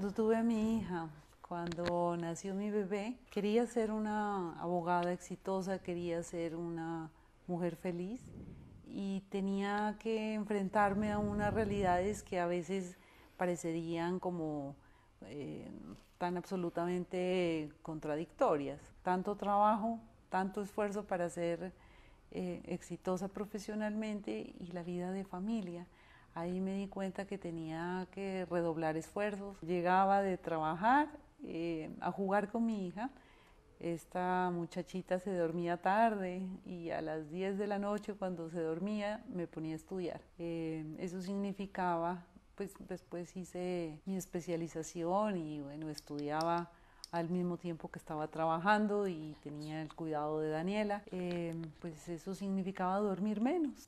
Cuando tuve a mi hija, cuando nació mi bebé, quería ser una abogada exitosa, quería ser una mujer feliz y tenía que enfrentarme a unas realidades que a veces parecerían como tan absolutamente contradictorias. Tanto trabajo, tanto esfuerzo para ser exitosa profesionalmente y la vida de familia. Ahí me di cuenta que tenía que redoblar esfuerzos. Llegaba de trabajar a jugar con mi hija. Esta muchachita se dormía tarde y a las 10 de la noche cuando se dormía me ponía a estudiar. Eso significaba, pues después hice mi especialización y bueno, estudiaba al mismo tiempo que estaba trabajando y tenía el cuidado de Daniela. Pues eso significaba dormir menos.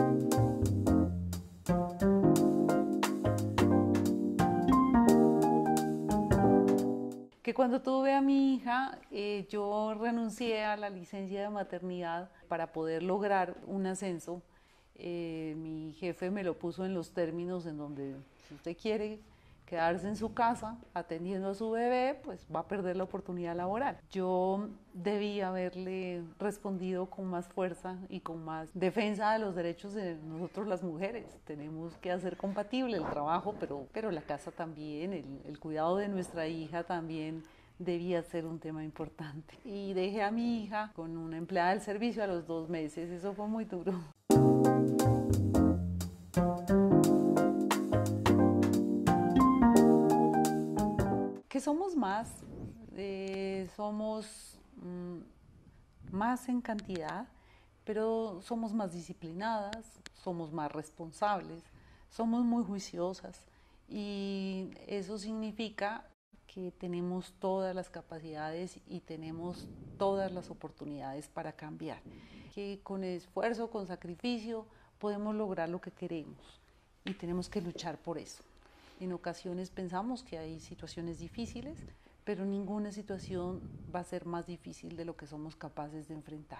Que cuando tuve a mi hija, yo renuncié a la licencia de maternidad para poder lograr un ascenso. Mi jefe me lo puso en los términos en donde si usted quiere quedarse en su casa atendiendo a su bebé, pues va a perder la oportunidad laboral. Yo debí haberle respondido con más fuerza y con más defensa de los derechos de nosotros las mujeres. Tenemos que hacer compatible el trabajo, pero la casa también, el cuidado de nuestra hija también debía ser un tema importante. Y dejé a mi hija con una empleada del servicio a los 2 meses, eso fue muy duro. Que somos más, somos más en cantidad, pero somos más disciplinadas, somos más responsables, somos muy juiciosas y eso significa que tenemos todas las capacidades y tenemos todas las oportunidades para cambiar, que con esfuerzo, con sacrificio podemos lograr lo que queremos y tenemos que luchar por eso. En ocasiones pensamos que hay situaciones difíciles, pero ninguna situación va a ser más difícil de lo que somos capaces de enfrentar.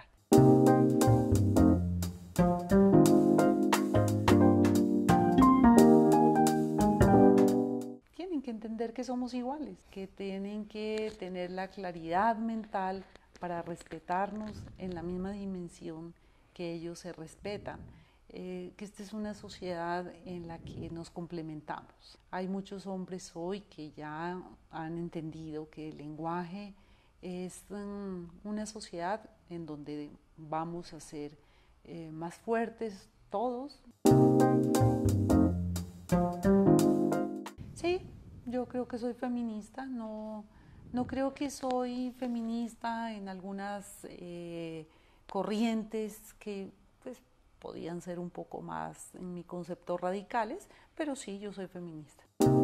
Tienen que entender que somos iguales, que tienen que tener la claridad mental para respetarnos en la misma dimensión que ellos se respetan. Que esta es una sociedad en la que nos complementamos. Hay muchos hombres hoy que ya han entendido que el lenguaje es una sociedad en donde vamos a ser más fuertes todos. Sí, yo creo que soy feminista, no creo que soy feminista en algunas corrientes que pues, podían ser un poco más, en mi concepto, radicales, pero sí, yo soy feminista.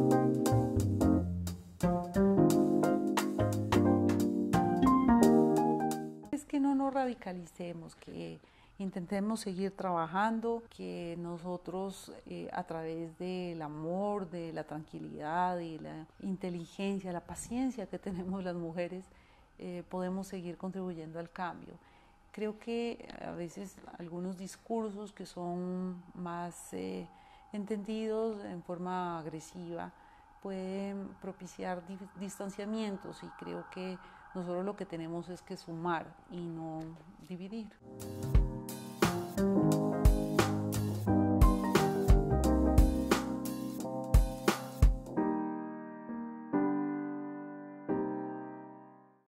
Es que no nos radicalicemos, que intentemos seguir trabajando, que nosotros a través del amor, de la tranquilidad y la inteligencia, la paciencia que tenemos las mujeres, podemos seguir contribuyendo al cambio. Creo que a veces algunos discursos que son más entendidos en forma agresiva pueden propiciar distanciamientos y creo que nosotros lo que tenemos es que sumar y no dividir.